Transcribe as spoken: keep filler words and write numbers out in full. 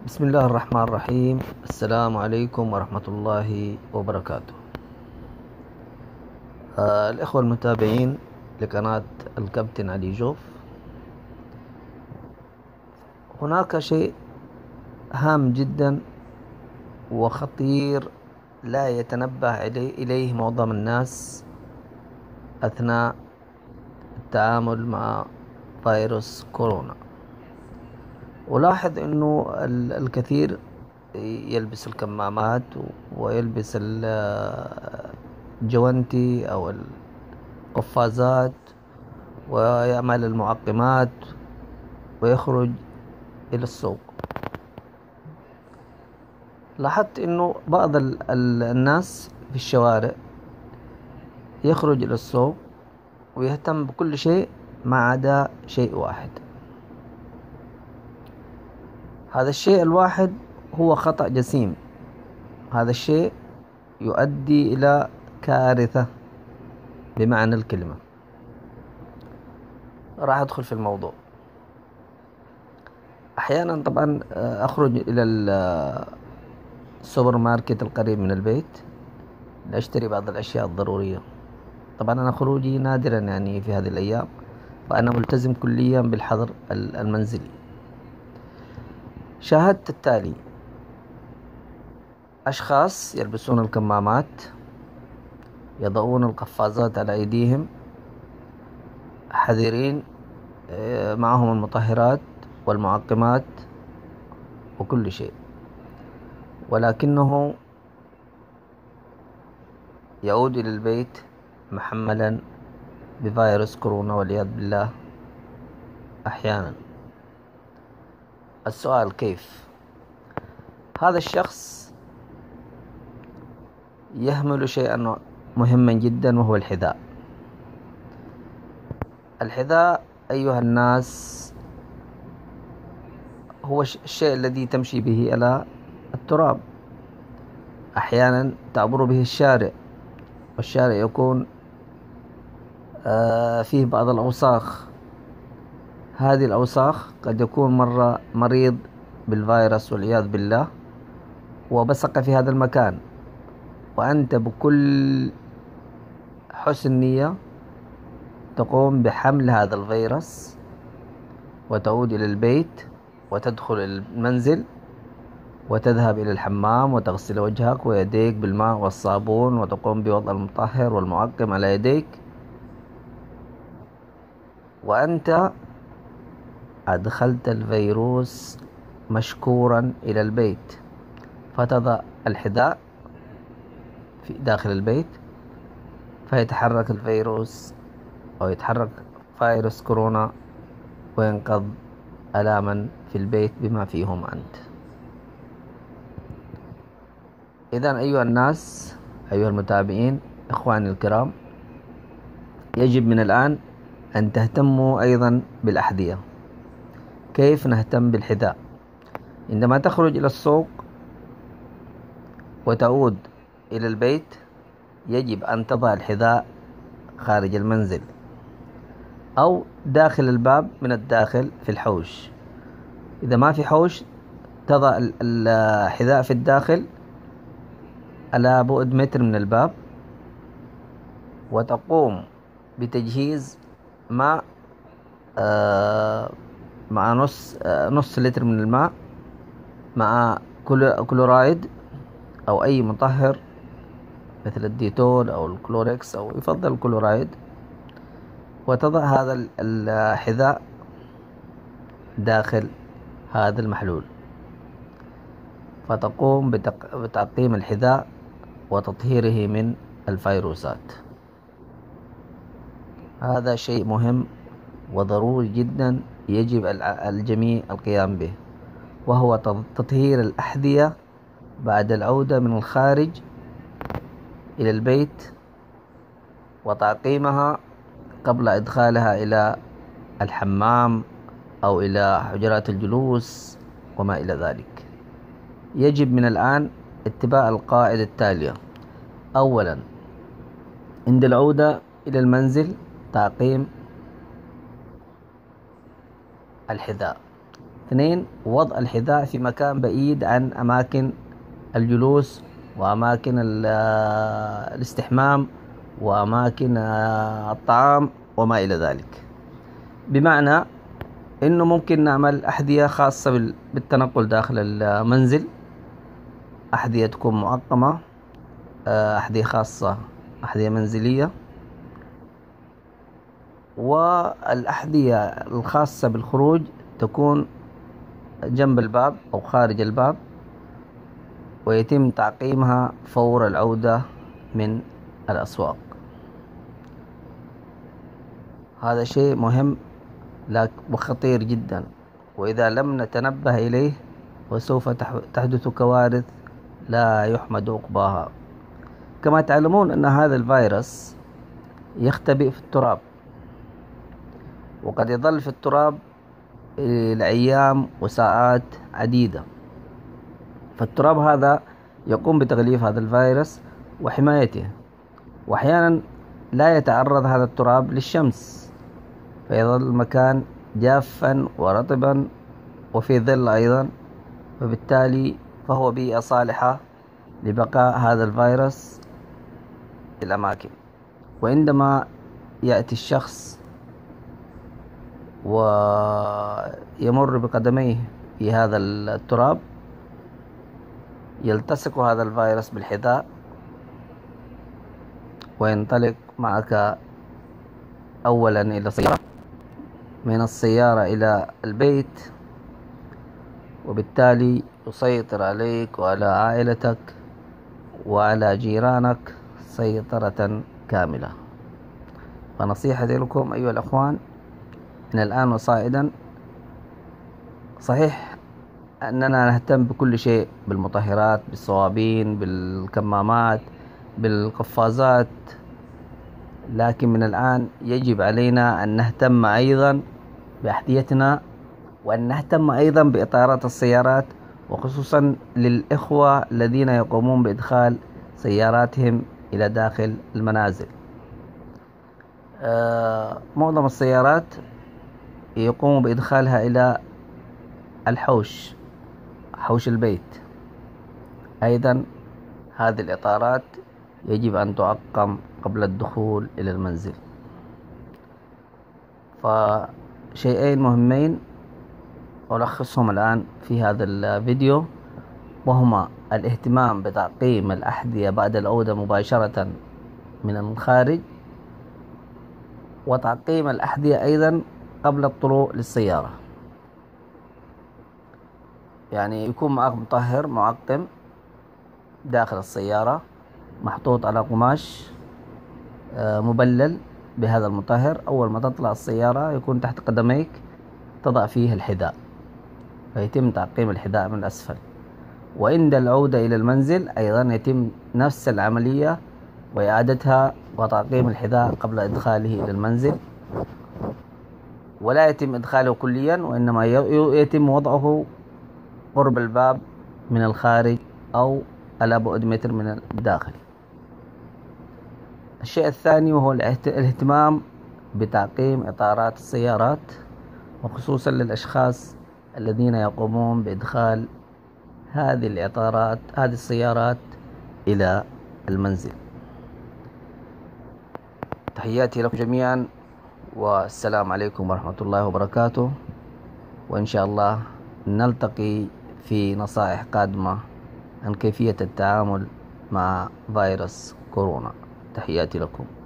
بسم الله الرحمن الرحيم. السلام عليكم ورحمة الله وبركاته. آه الإخوة المتابعين لقناة الكابتن علي جوف، هناك شيء هام جدا وخطير لا يتنبه إليه معظم الناس أثناء التعامل مع فيروس كورونا. ولاحظ أنه الكثير يلبس الكمامات ويلبس الجوانتي أو القفازات ويعمل المعقمات ويخرج إلى السوق. لاحظت أنه بعض الناس في الشوارع يخرج إلى السوق ويهتم بكل شيء ما عدا شيء واحد. هذا الشيء الواحد هو خطأ جسيم. هذا الشيء يؤدي إلى كارثة بمعنى الكلمة. راح أدخل في الموضوع. أحيانا طبعا أخرج إلى السوبر ماركت القريب من البيت لأشتري بعض الأشياء الضرورية. طبعا أنا خروجي نادرا يعني في هذه الأيام، فأنا ملتزم كليا بالحظر المنزلي. شاهدت التالي: أشخاص يلبسون الكمامات، يضعون القفازات على أيديهم، حذرين، معهم المطهرات والمعقمات وكل شيء، ولكنه يعود إلى البيت محملا بفيروس كورونا والعياذ بالله. أحيانا السؤال: كيف؟ هذا الشخص يهمل شيئا مهما جدا وهو الحذاء. الحذاء أيها الناس هو الشيء الذي تمشي به على التراب. أحيانا تعبر به الشارع، والشارع يكون فيه بعض الأوساخ. هذه الأوساخ قد يكون مرة مريض بالفيروس والعياذ بالله وبصق في هذا المكان، وأنت بكل حسن نية تقوم بحمل هذا الفيروس وتعود إلى البيت وتدخل المنزل وتذهب إلى الحمام وتغسل وجهك ويديك بالماء والصابون وتقوم بوضع المطهر والمعقم على يديك، وأنت أدخلت الفيروس مشكورا إلى البيت. فتضع الحذاء في داخل البيت فيتحرك الفيروس أو يتحرك فيروس كورونا وينقض ألاما في البيت بما فيهم أنت. إذن أيها الناس، أيها المتابعين، إخواني الكرام، يجب من الآن أن تهتموا أيضا بالأحذية. كيف نهتم بالحذاء؟ عندما تخرج إلى السوق وتعود إلى البيت يجب أن تضع الحذاء خارج المنزل أو داخل الباب من الداخل في الحوش. إذا ما في حوش تضع الحذاء في الداخل على بعد متر من الباب، وتقوم بتجهيز ماء آه مع نص آه نص لتر من الماء مع كلورايد أو أي مطهر مثل الديتول أو الكلوركس، أو يفضل الكلورايد، وتضع هذا الحذاء داخل هذا المحلول، فتقوم بتعقيم الحذاء وتطهيره من الفيروسات. هذا شيء مهم وضروري جدا يجب الجميع القيام به، وهو تطهير الأحذية بعد العودة من الخارج إلى البيت وتعقيمها قبل إدخالها إلى الحمام أو إلى حجرات الجلوس وما إلى ذلك. يجب من الآن اتباع القاعدة التالية: أولا، عند العودة إلى المنزل تعقيم الحذاء. اثنين، وضع الحذاء في مكان بعيد عن أماكن الجلوس وأماكن الاستحمام وأماكن الطعام وما إلى ذلك. بمعنى إنه ممكن نعمل أحذية خاصة بالتنقل داخل المنزل، أحذية تكون معقمة، أحذية خاصة، أحذية منزلية. والأحذية الخاصة بالخروج تكون جنب الباب أو خارج الباب، ويتم تعقيمها فور العودة من الأسواق. هذا شيء مهم وخطير جدا، وإذا لم نتنبه إليه وسوف تحدث كوارث لا يحمد عقباها. كما تعلمون أن هذا الفيروس يختبئ في التراب، وقد يظل في التراب لأيام وساعات عديدة. فالتراب هذا يقوم بتغليف هذا الفيروس وحمايته، وأحيانا لا يتعرض هذا التراب للشمس، فيظل المكان جافا ورطبا وفي ظل أيضا، وبالتالي فهو بيئة صالحة لبقاء هذا الفيروس في الأماكن. وعندما يأتي الشخص ويمر بقدميه في هذا التراب يلتصق هذا الفيروس بالحذاء وينطلق معك أولا إلى السيارة، من السيارة إلى البيت، وبالتالي يسيطر عليك وعلى عائلتك وعلى جيرانك سيطرة كاملة. فنصيحتي لكم أيها الأخوان من الآن وصاعدا، صحيح أننا نهتم بكل شيء، بالمطهرات، بالصوابين، بالكمامات، بالقفازات، لكن من الآن يجب علينا أن نهتم أيضا بأحذيتنا، وأن نهتم أيضا بإطارات السيارات، وخصوصا للإخوة الذين يقومون بإدخال سياراتهم إلى داخل المنازل. آه معظم السيارات يقوم بإدخالها إلى الحوش، حوش البيت. أيضا هذه الإطارات يجب أن تعقم قبل الدخول إلى المنزل. فشيئين مهمين ألخصهم الآن في هذا الفيديو، وهما الاهتمام بتعقيم الأحذية بعد العودة مباشرة من الخارج، وتعقيم الأحذية أيضا قبل الطلوع للسيارة. يعني يكون معك مطهر معقم داخل السيارة محطوط على قماش مبلل بهذا المطهر. أول ما تطلع السيارة يكون تحت قدميك تضع فيه الحذاء، فيتم تعقيم الحذاء من الأسفل. وعند العودة إلى المنزل أيضا يتم نفس العملية وإعادتها وتعقيم الحذاء قبل إدخاله إلى المنزل، ولا يتم إدخاله كليا، وإنما يتم وضعه قرب الباب من الخارج أو على بعد متر من الداخل. الشيء الثاني وهو الاهتمام بتعقيم إطارات السيارات، وخصوصا للأشخاص الذين يقومون بإدخال هذه الإطارات هذه السيارات إلى المنزل. تحياتي لكم جميعا، والسلام عليكم ورحمة الله وبركاته، وإن شاء الله نلتقي في نصائح قادمة عن كيفية التعامل مع فيروس كورونا. تحياتي لكم.